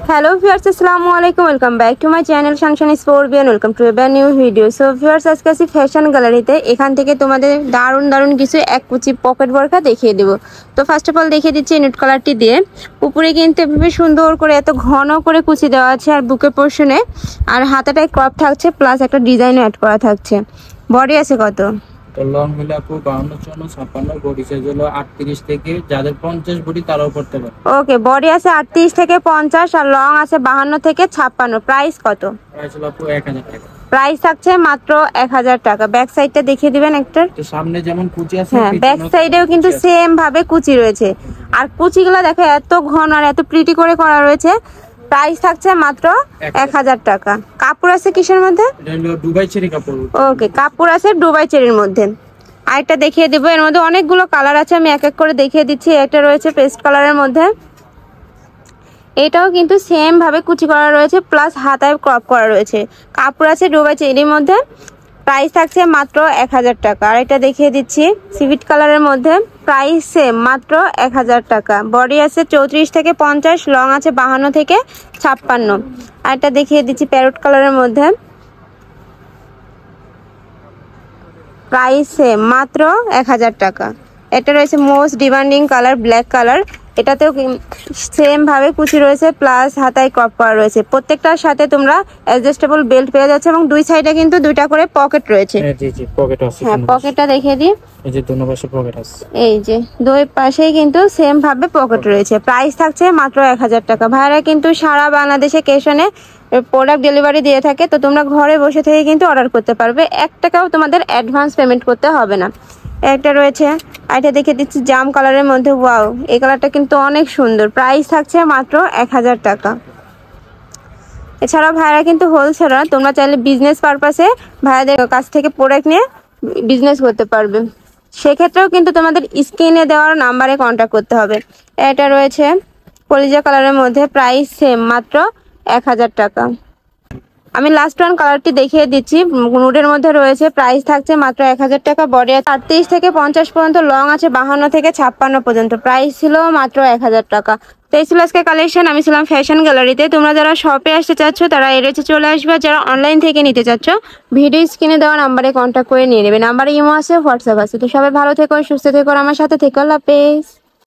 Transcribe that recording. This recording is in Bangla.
হ্যালো ভিউয়ার্স, আসসালামু আলাইকুম। Welcome back to my channel sunshine Sportbian. Welcome to a brand new video. So viewers, আজকে আসি ফ্যাশন গ্যালারিতে। এখান থেকে তোমাদের দারুণ দারুণ কিছু এক কুচি পকেট বোরকা দেখিয়ে দেবো। তো ফার্স্ট অফ অল দেখিয়ে দিচ্ছি নুট কালারটি দিয়ে। উপরে কিন্তু এভাবে সুন্দর করে এত ঘন করে কুচি দেওয়া আছে আর বুকের পোর্শনে আর হাতাটায় ক্রপ থাকছে, প্লাস একটা ডিজাইন অ্যাড করা থাকছে। বডি আছে কত? লং হলে আপু 52 54, বডি সাইজ হলো 38 থেকে, যাদের 50 বডি তারাও করতে পারে। ওকে, বডি আছে 38 থেকে 50 আর লং আছে 52 থেকে 56। প্রাইস কত? প্রাইস হলো আপু 1000 টাকা। প্রাইস থাকছে মাত্র 1000 টাকা। ব্যাক সাইডটা দেখিয়ে দিবেন একটা। তো সামনে যেমন কুচি আছে, হ্যাঁ, ব্যাক সাইডেও কিন্তু সেম ভাবে কুচি রয়েছে। আর কুচিগুলো দেখো এত ঘন আর এত প্রিটি করে করা রয়েছে। প্রাইস থাকছে মাত্র 1000 টাকা। কাপড় আছে কিসের মধ্যে? দুবাই চেরি কাপড়। ওকে, কাপড় আছে দুবাই চেরির মধ্যে। আরেকটা দেখিয়ে দেবো, এর মধ্যে অনেকগুলো কালার আছে, আমি এক এক করে দেখিয়ে দিচ্ছি। একটা রয়েছে পেস্ট কালারের মধ্যে, এটাও কিন্তু সেম ভাবে কুচি করা রয়েছে, প্লাস হাতায় ক্রপ করা রয়েছে। কাপড় আছে দুবাই চেরির মধ্যে। প্রাইস থাকছে মাত্র 1000 টাকা। আর এটা দেখিয়ে দিচ্ছি সিভিট কালারের মধ্যে, প্রাইস সেম মাত্র 1000 টাকা। বডি আছে 34 থেকে 50, লং আছে 52 থেকে 56। আর এটা দেখিয়ে দিচ্ছি প্যারট কালারের মধ্যে, প্রাইস সেম মাত্র 1000 টাকা। এটা রয়েছে most demanding colour black colour, এটাতেও সেম ভাবে কুচি রয়েছে, প্লাস হাতায় ক্রপ করা রয়েছে। প্রত্যেকটার সাথে তোমরা অ্যাডজাস্টেবল বেল্ট পেয়ে যাচ্ছে এবং দুই সাইডে কিন্তু দুইটা করে পকেট রয়েছে। জি জি, পকেট আছে। হ্যাঁ, পকেটটা দেখিয়ে দিই। এই যে দুই পাশে পকেট আছে, এই যে দুই পাশেই কিন্তু সেম ভাবে পকেট রয়েছে। প্রাইস থাকছে মাত্র 1000 টাকা। ভাইরা কিন্তু সারা বাংলাদেশে ক্যাশ অনে প্রোডাক্ট ডেলিভারি দিয়ে থাকে, তো তোমরা ঘরে বসে থেকে কিন্তু অর্ডার করতে পারবে। 1 টাকাও তোমাদের অ্যাডভান্স পেমেন্ট করতে হবে না। একটা রয়েছে, এটা দেখে দিচ্ছি জাম কালারের মধ্যে। ওয়াও, এই কালারটা কিন্তু অনেক সুন্দর। প্রাইস থাকছে মাত্র 1000 টাকা। এছাড়াও ভাইরা কিন্তু হোলসেলার, তোমরা চাইলে বিজনেস পারপাসে ভাইয়াদের কাছ থেকে প্রোডাক্ট নিয়ে বিজনেস করতে পারবে। সেক্ষেত্রেও কিন্তু তোমাদের স্ক্রিনে দেওয়ার নাম্বারে কন্ট্যাক্ট করতে হবে। এটা রয়েছে কলিজা কালারের মধ্যে, প্রাইস সেম মাত্র 1000 টাকা। আমি লাস্ট ওয়ান কালারটি দেখিয়ে দিচ্ছি, নুডের মধ্যে রয়েছে। প্রাইস থাকছে মাত্র 1000 টাকা। বডি 38 থেকে 50 পর্যন্ত, লং আছে 52 থেকে 56 পর্যন্ত। প্রাইস ছিল মাত্র 1000 টাকা। তো এই ছিল আজকে কালেকশন। আমি ছিলাম ফ্যাশন গ্যালারিতে। তোমরা যারা শপে আসতে চাচ্ছ তারা এড়েছে চলে আসবে, যারা অনলাইন থেকে নিতে চাচ্ছ ভিডিও স্ক্রিনে দেওয়া নাম্বারে কন্ট্যাক্ট করে নিয়ে নেবে। নাম্বারে ইমো আছে, হোয়াটসঅ্যাপ আছে। তো সবাই ভালো থেকো, সুস্থ থেকো, আমার সাথে থেকো। আল্লাহ হাফেজ।